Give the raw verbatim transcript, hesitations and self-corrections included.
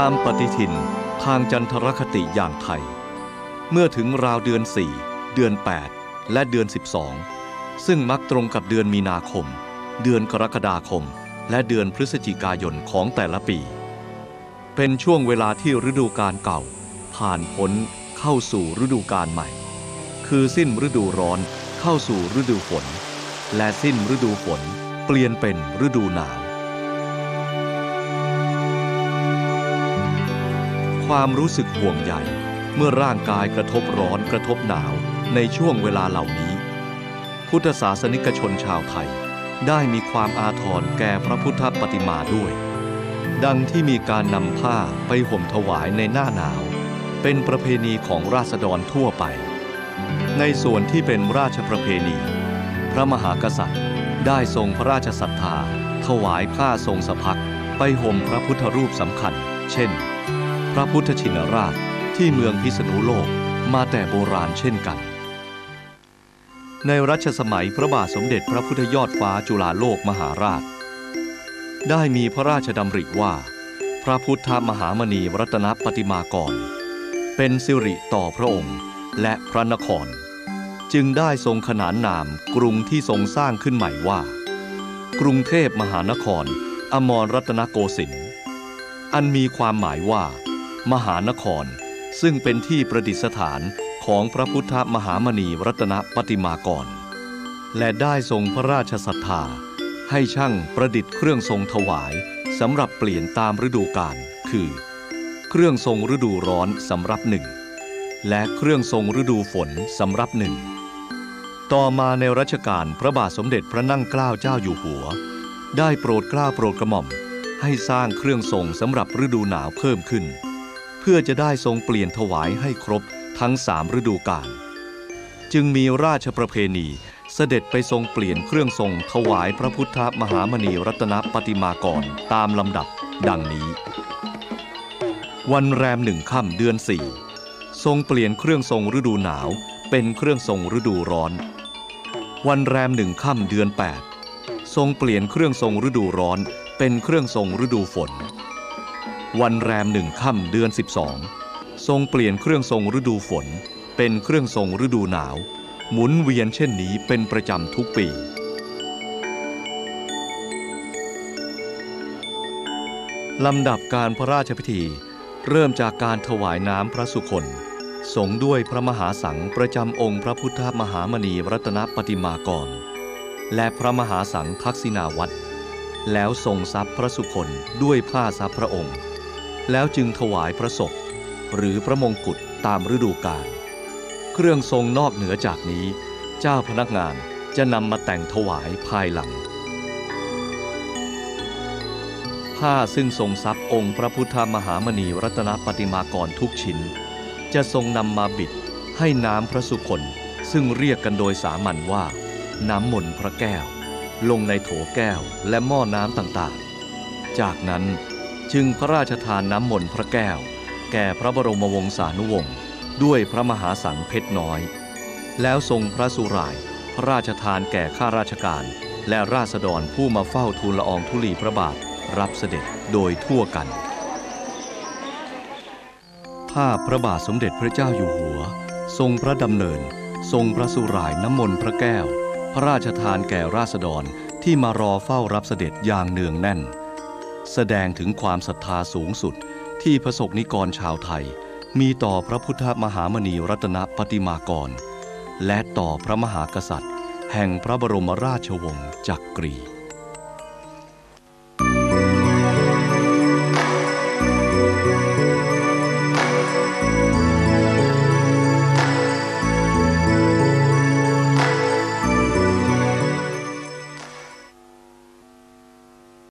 ามปฏิทินทางจันทรคติอย่างไทยเมื่อถึงราวเดือนสี่เดือนแปดและเดือนสิบสองซึ่งมักตรงกับเดือนมีนาคมเดือนกรกฎาคมและเดือนพฤศจิกายนของแต่ละปีเป็นช่วงเวลาที่ฤดูกาลเก่าผ่านพ้นเข้าสู่ฤดูกาลใหม่คือสิ้นฤดูร้อนเข้าสู่ฤดูฝนและสิ้นฤดูฝนเปลี่ยนเป็นฤดูหนาวความรู้สึกห่วงใยเมื่อร่างกายกระทบร้อนกระทบหนาวในช่วงเวลาเหล่านี้พุทธศาสนิกชนชาวไทยได้มีความอาทรแก่พระพุทธปฏิมาด้วยดังที่มีการนำผ้าไปห่มถวายในหน้าหนาวเป็นประเพณีของราษฎรทั่วไปในส่วนที่เป็นราชประเพณีพระมหากษัตริย์ได้ทรงพระราชศรัทธาถวายผ้าทรงสะพักไปห่มพระพุทธรูปสำคัญเช่นพระพุทธชินราชที่เมืองพิษณุโลกมาแต่โบราณเช่นกันในรัชสมัยพระบาทสมเด็จพระพุทธยอดฟ้าจุฬาโลกมหาราชได้มีพระราชดำริว่าพระพุทธมหามณีรัตนปฏิมากรเป็นสิริต่อพระองค์และพระนครจึงได้ทรงขนานนามกรุงที่ทรงสร้างขึ้นใหม่ว่ากรุงเทพมหานครอมรรัตนโกสินทร์อันมีความหมายว่ามหานครซึ่งเป็นที่ประดิษฐานของพระพุทธมหามณีรัตนปฏิมากรและได้ทรงพระราชศรัทธาให้ช่างประดิษฐ์เครื่องทรงถวายสำหรับเปลี่ยนตามฤดูกาลคือเครื่องทรงฤดูร้อนสำหรับหนึ่งและเครื่องทรงฤดูฝนสำหรับหนึ่งต่อมาในรัชกาลพระบาทสมเด็จพระนั่งเกล้าเจ้าอยู่หัวได้โปรดเกล้าโปรดกระหม่อมให้สร้างเครื่องทรงสำหรับฤดูหนาวเพิ่มขึ้นเพื่อจะได้ทรงเปลี่ยนถวายให้ครบทั้งสามฤดูกาลจึงมีราชประเพณีเสด็จไปทรงเปลี่ยนเครื่องทรงถวายพระพุทธมหามณีรัตนปฏิมากรตามลำดับดังนี้วันแรมหนึ่งค่ำเดือนสี่ทรงเปลี่ยนเครื่องทรงฤดูหนาวเป็นเครื่องทรงฤดูร้อนวันแรมหนึ่งค่ำเดือนแปดทรงเปลี่ยนเครื่องทรงฤดูร้อนเป็นเครื่องทรงฤดูฝนวันแรมหนึ่งค่ำเดือนสิบสองทรงเปลี่ยนเครื่องทรงฤดูฝนเป็นเครื่องทรงฤดูหนาวหมุนเวียนเช่นนี้เป็นประจำทุกปีลำดับการพระราชพิธีเริ่มจากการถวายน้ำพระสุคลสงด้วยพระมหาสังฆ์ประจำองค์พระพุทธมหามณีรัตนปฏิมากรและพระมหาสังฆทักษิณาวัตรแล้วทรงซับพระสุคลด้วยผ้าซับพระองค์แล้วจึงถวายพระศพหรือพระมงกุฎตามฤดูกาลเครื่องทรงนอกเหนือจากนี้เจ้าพนักงานจะนำมาแต่งถวายภายหลังผ้าซึ่งทรงซับองค์พระพุทธมหามณีรัตนปฏิมากรทุกชิ้นจะทรงนำมาบิดให้น้ำพระสุคลซึ่งเรียกกันโดยสามัญว่าน้ำมนต์พระแก้วลงในโถแก้วและหม้อน้ำต่างๆจากนั้นจึงพระราชทานน้ำมนต์พระแก้วแก่พระบรมวงศานุวงศ์ด้วยพระมหาสังฆเพชรน้อยแล้วทรงพระสุร่ายพระราชทานแก่ข้าราชการและราษฎรผู้มาเฝ้าทูลละอองธุลีพระบาทรับเสด็จโดยทั่วกันภาพพระบาทสมเด็จพระเจ้าอยู่หัวทรงพระดำเนินทรงพระสุร่ายน้ำมนต์พระแก้วพระราชทานแก่ราษฎรที่มารอเฝ้ารับเสด็จอย่างเนืองแน่นแสดงถึงความศรัทธาสูงสุดที่พระสงฆ์นิกรชาวไทยมีต่อพระพุทธมหามณีรัตนปฏิมากรและต่อพระมหากษัตริย์แห่งพระบรมราชวงศ์จักรี